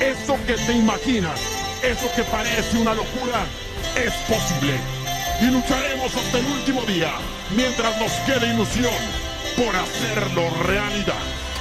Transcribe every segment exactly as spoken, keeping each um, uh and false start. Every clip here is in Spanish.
Eso que te imaginas, eso que parece una locura, es posible. Y lucharemos hasta el último día, mientras nos quede ilusión por hacerlo realidad.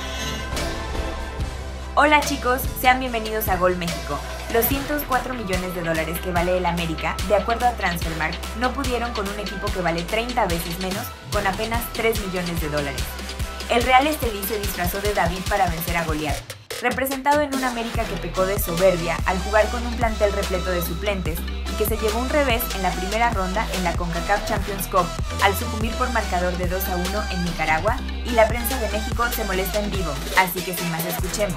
Hola chicos, sean bienvenidos a Gol México. Los ciento cuatro millones de dólares que vale el América, de acuerdo a Transfermarkt, no pudieron con un equipo que vale treinta veces menos, con apenas tres millones de dólares. El Real Estelí se disfrazó de David para vencer a Goliat, representado en un América que pecó de soberbia al jugar con un plantel repleto de suplentes y que se llevó un revés en la primera ronda en la CONCACAF Champions Cup al sucumbir por marcador de dos a uno en Nicaragua, y la prensa de México se molesta en vivo, así que sin más escuchemos.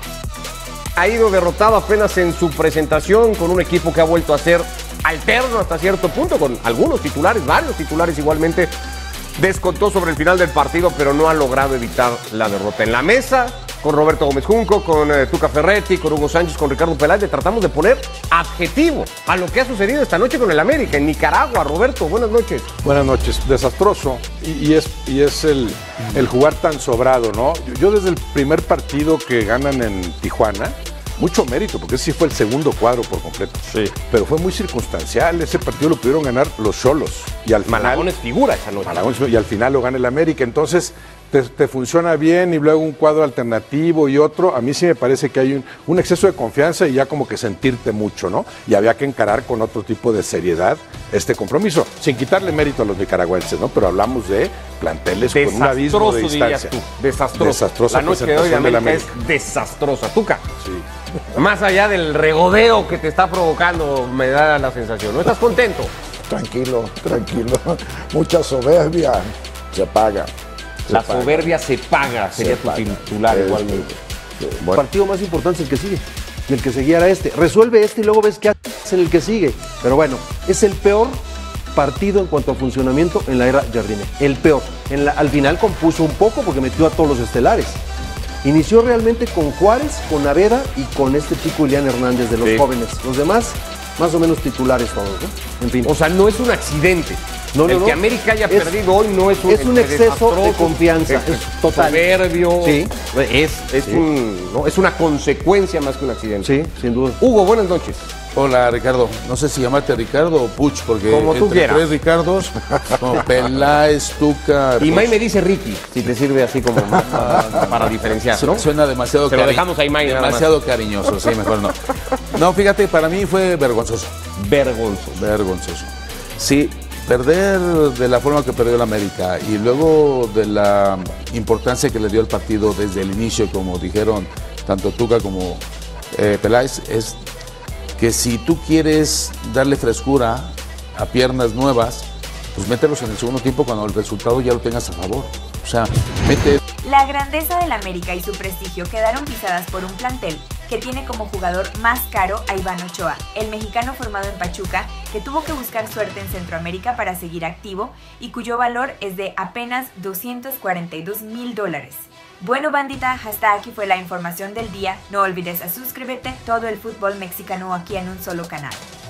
Ha ido derrotado apenas en su presentación con un equipo que ha vuelto a ser alterno hasta cierto punto, con algunos titulares, varios titulares igualmente. Descontó sobre el final del partido, pero no ha logrado evitar la derrota. En la mesa, con Roberto Gómez Junco, con eh, Tuca Ferretti, con Hugo Sánchez, con Ricardo Peláez, le tratamos de poner adjetivo a lo que ha sucedido esta noche con el América en Nicaragua. Roberto, buenas noches. Buenas noches. Desastroso. Y, y es, y es el, el jugar tan sobrado, ¿no? Yo desde el primer partido que ganan en Tijuana, mucho mérito, porque ese sí fue el segundo cuadro por completo. Sí. Pero fue muy circunstancial. Ese partido lo pudieron ganar los Xolos. Y al final, Malagón es figura esa noche. Malagón, y al final lo gana el América. Entonces, te, te funciona bien y luego un cuadro alternativo y otro. A mí sí me parece que hay un, un exceso de confianza y ya como que sentirte mucho, ¿no? Y había que encarar con otro tipo de seriedad este compromiso, sin quitarle mérito a los nicaragüenses, ¿no? Pero hablamos de planteles con un abismo de distancia. Tú. Desastroso. Desastrosa La noche de hoy de América es desastrosa. Tuca. Sí. Más allá del regodeo que te está provocando, me da la sensación. ¿No estás contento? Tranquilo, tranquilo. Mucha soberbia se paga. Se La paga. soberbia se paga, sería Se tu paga. titular Es- igualmente. Sí. El partido más importante es el que sigue. Y el que seguía era este. Resuelve este y luego ves qué hace en el que sigue. Pero bueno, es el peor partido en cuanto a funcionamiento en la era Jardine. El peor. En la- al final compuso un poco porque metió a todos los estelares. Inició realmente con Juárez, con Naveda y con este chico Ilián Hernández de los Sí. jóvenes. Los demás, más o menos titulares todos, ¿no? En fin. O sea, no es un accidente. No, no, el no. que América haya Es- perdido hoy no es un, es un entre exceso de desastroso, confianza, es es total. soberbio. Sí. Es, es, Sí. un, ¿no? es una consecuencia más que un accidente. Sí, sin duda. Hugo, buenas noches. Hola Ricardo, no sé si llamarte Ricardo o Puch, porque Como tú entre quieras. tres Ricardos, como Peláez, Tuca, Y Puch, May me dice Ricky, si te sirve así como más para, para diferenciar, ¿no? suena demasiado Se lo cari- dejamos ahí, May, nada más. demasiado cariñoso, sí, mejor no. No, fíjate, para mí fue vergonzoso, Vergonzoso. vergonzoso. Sí, perder de la forma que perdió el América y luego de la importancia que le dio el partido desde el inicio, como dijeron tanto Tuca como eh, Peláez, es que si tú quieres darle frescura a piernas nuevas, pues mételos en el segundo tiempo cuando el resultado ya lo tengas a favor. O sea, mete... La grandeza del América y su prestigio quedaron pisadas por un plantel que tiene como jugador más caro a Iván Ochoa, el mexicano formado en Pachuca, que tuvo que buscar suerte en Centroamérica para seguir activo y cuyo valor es de apenas doscientos cuarenta y dos mil dólares. Bueno bandita, hasta aquí fue la información del día. No olvides a suscribirte, todo el fútbol mexicano aquí en un solo canal.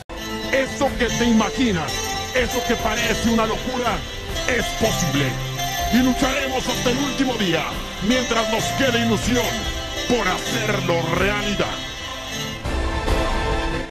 Eso que te imaginas, eso que parece una locura, es posible. Y lucharemos hasta el último día, mientras nos quede ilusión por hacerlo realidad.